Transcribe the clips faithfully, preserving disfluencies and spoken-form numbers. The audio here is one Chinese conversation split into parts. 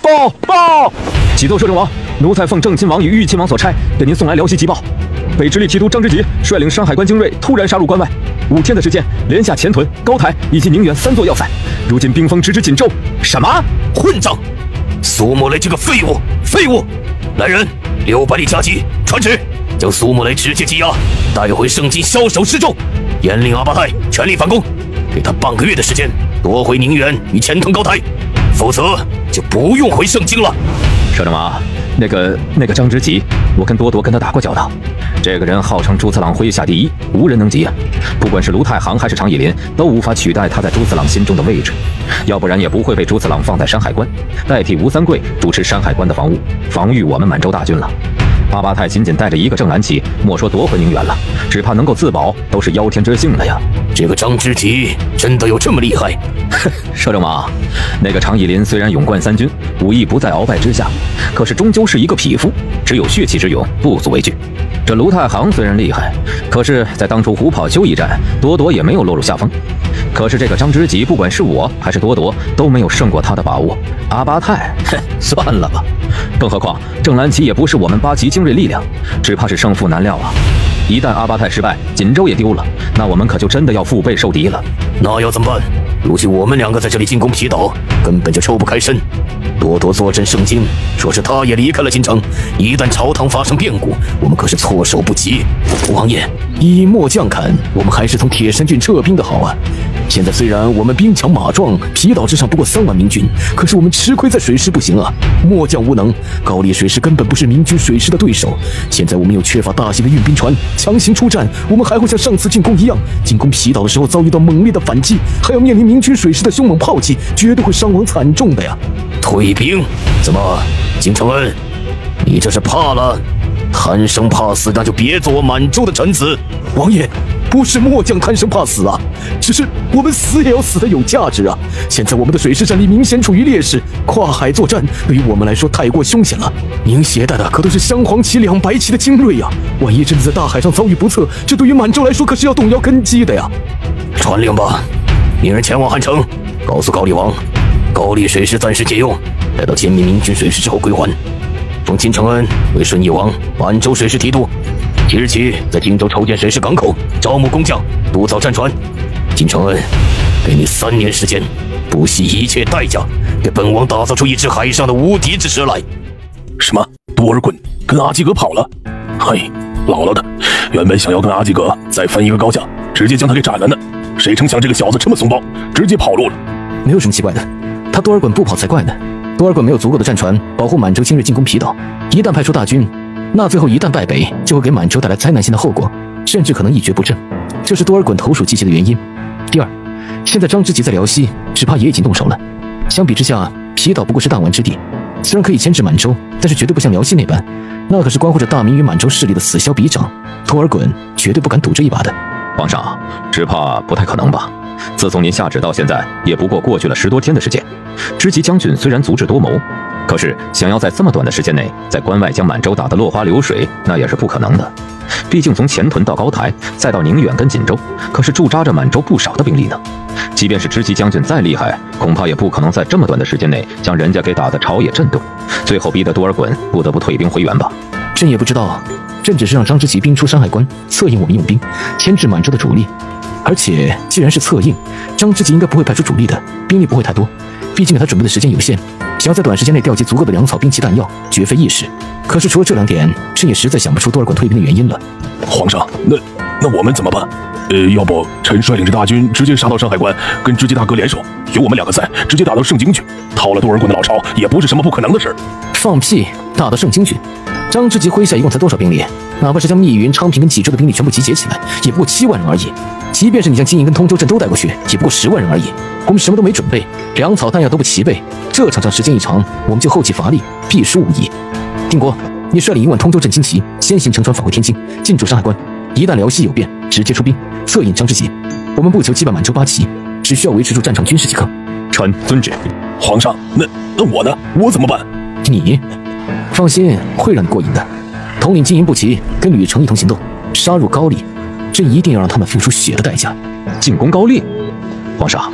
报报！启奏摄政王，奴才奉正亲王与玉亲王所差，给您送来辽西急报。北直隶提督张之吉率领山海关精锐突然杀入关外，五天的时间连下前屯、高台以及宁远三座要塞，如今兵锋直指锦州。什么混账！苏木雷这个废物！废物！来人，六百里加急，传旨，将苏木雷直接羁押，带回盛京枭首示众。严令阿巴泰全力反攻，给他半个月的时间夺回宁远与前屯高台，否则就不用回盛京了。 摄政王，那个那个张之吉，我跟多铎跟他打过交道，这个人号称朱次郎麾下第一，无人能及啊！不管是卢太行还是常以林，都无法取代他在朱次郎心中的位置，要不然也不会被朱次郎放在山海关，代替吴三桂主持山海关的防务，防御我们满洲大军了。阿巴泰仅仅带着一个正蓝旗，莫说夺回宁远了，只怕能够自保都是妖天之幸了呀！ 这个张之吉真的有这么厉害？ 摄政王，那个常以林虽然勇冠三军，武艺不在鳌拜之下，可是终究是一个匹夫，只有血气之勇，不足为惧。这卢太行虽然厉害，可是在当初虎跑丘一战，多铎也没有落入下风。可是这个张之吉，不管是我还是多铎，都没有胜过他的把握。阿巴泰，哼，算了吧。更何况正蓝旗也不是我们八旗精锐力量，只怕是胜负难料啊！一旦阿巴泰失败，锦州也丢了，那我们可就真的要腹背受敌了。 那要怎么办？如今我们两个在这里进攻皮岛，根本就抽不开身。多铎坐镇盛京，说是他也离开了京城，一旦朝堂发生变故，我们可是措手不及。王爷，以末将看，我们还是从铁山郡撤兵的好啊！现在虽然我们兵强马壮，皮岛之上不过三万明军，可是我们吃亏在水师不行啊！末将无能，高丽水师根本不是明军水师的对手。现在我们又缺乏大型的运兵船，强行出战，我们还会像上次进攻一样，进攻皮岛的时候遭遇到猛烈的反击，还要面临明军水师的凶猛炮击，绝对会伤亡惨重的呀！退兵？怎么，金承恩，你这是怕了？贪生怕死，那就别做我满洲的臣子。王爷，不是末将贪生怕死啊，只是我们死也要死得有价值啊！现在我们的水师战力明显处于劣势，跨海作战对于我们来说太过凶险了。您携带的可都是镶黄旗、两白旗的精锐呀，万一真的在大海上遭遇不测，这对于满洲来说可是要动摇根基的呀！传令吧，命人前往汉城，告诉高丽王，高丽水师暂时借用，待到歼灭明军水师之后归还。封金承恩为顺义王、满洲水师提督，即日起在荆州筹建水师港口，招募工匠，督造战船。金承恩，给你三年时间，不惜一切代价，给本王打造出一支海上的无敌之师来。 什么？多尔衮跟阿基格跑了？嘿，老了的，原本想要跟阿基格再分一个高下，直接将他给斩了呢。谁成想这个小子这么怂包，直接跑路了。 没有什么奇怪的，他多尔衮不跑才怪呢。多尔衮没有足够的战船保护满洲精锐进攻皮岛，一旦派出大军，那最后一旦败北，就会给满洲带来灾难性的后果，甚至可能一蹶不振，这是多尔衮投鼠忌器的原因。第二，现在张之吉在辽西，只怕也已经动手了。相比之下，皮岛不过是弹丸之地，虽然可以牵制满洲，但是绝对不像辽西那般，那可是关乎着大明与满洲势力的此消彼长，多尔衮绝对不敢赌这一把的。 皇上，只怕不太可能吧？自从您下旨到现在，也不过过去了十多天的时间。知吉将军虽然足智多谋，可是想要在这么短的时间内，在关外将满洲打得落花流水，那也是不可能的。毕竟从前屯到高台，再到宁远跟锦州，可是驻扎着满洲不少的兵力呢。即便是知吉将军再厉害，恐怕也不可能在这么短的时间内将人家给打得朝野震动，最后逼得多尔衮不得不退兵回援吧。 朕也不知道，朕只是让张之吉兵出山海关，策应我们用兵，牵制满洲的主力。而且既然是策应，张之吉应该不会派出主力的，兵力不会太多，毕竟他准备的时间有限，想要在短时间内调集足够的粮草、兵器、弹药，绝非易事。可是除了这两点，朕也实在想不出多尔衮退兵的原因了。 皇上，那那我们怎么办？呃，要不臣率领着大军直接杀到山海关，跟知吉大哥联手，有我们两个在，直接打到盛京去，掏了多尔衮的老巢，也不是什么不可能的事。 放屁！打到盛京去？张之吉麾下一共才多少兵力？哪怕是将密云、昌平跟济州的兵力全部集结起来，也不过七万人而已。即便是你将金营跟通州镇都带过去，也不过十万人而已。我们什么都没准备，粮草弹药都不齐备，这场仗时间一长，我们就后继乏力，必输无疑。定国，你率领一万通州镇精骑，先行乘船返回天津，进驻山海关。一旦辽西有变，直接出兵，策应张之吉。我们不求击败满洲八旗，只需要维持住战场军事即可。 臣遵旨。 皇上，那那我呢？我怎么办？ 你放心，会让你过瘾的。统领金营步骑，跟吕程一同行动，杀入高丽。朕一定要让他们付出血的代价。 进攻高丽？皇上，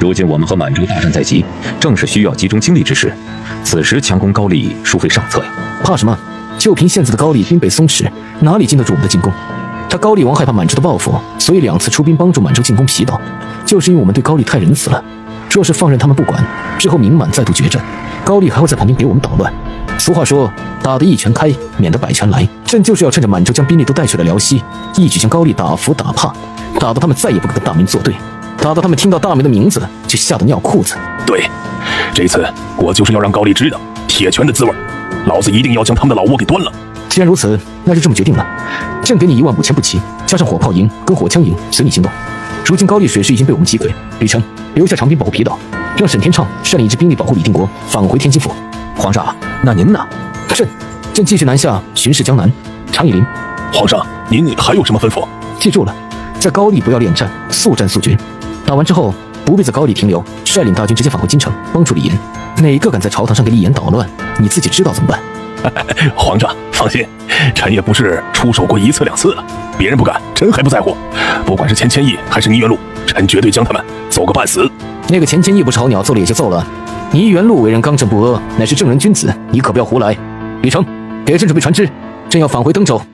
如今我们和满洲大战在即，正是需要集中精力之时。此时强攻高丽，殊非上策呀。 怕什么？就凭现在的高丽兵备松弛，哪里经得住我们的进攻？他高丽王害怕满洲的报复，所以两次出兵帮助满洲进攻皮岛，就是因为我们对高丽太仁慈了。若是放任他们不管，之后明满再度决战，高丽还会在旁边给我们捣乱。俗话说，打得一拳开，免得百拳来。朕就是要趁着满洲将兵力都带去了辽西，一举将高丽打服打怕，打到他们再也不敢跟大明作对，打到他们听到大明的名字就吓得尿裤子。 对，这次我就是要让高丽知道铁拳的滋味，老子一定要将他们的老窝给端了。 既然如此，那就这么决定了。朕给你一万五千步骑，加上火炮营跟火枪营，随你行动。如今高丽水师已经被我们击溃，吕成留下长兵保护皮岛，让沈天畅率领一支兵力保护李定国，返回天津府。 皇上，那您呢？ 朕，朕继续南下巡视江南。常以林， 皇上，您还有什么吩咐？ 记住了，在高丽不要恋战，速战速决。打完之后，不必在高丽停留，率领大军直接返回京城，帮助李严。哪个敢在朝堂上给李严捣乱，你自己知道怎么办。 皇上放心，臣也不是出手过一次两次了，别人不敢，臣还不在乎。不管是钱谦益还是倪元禄，臣绝对将他们揍个半死。 那个钱谦益不吵鸟，揍了也就揍了。倪元禄为人刚正不阿，乃是正人君子，你可不要胡来。李成，给朕准备船只，朕要返回登州。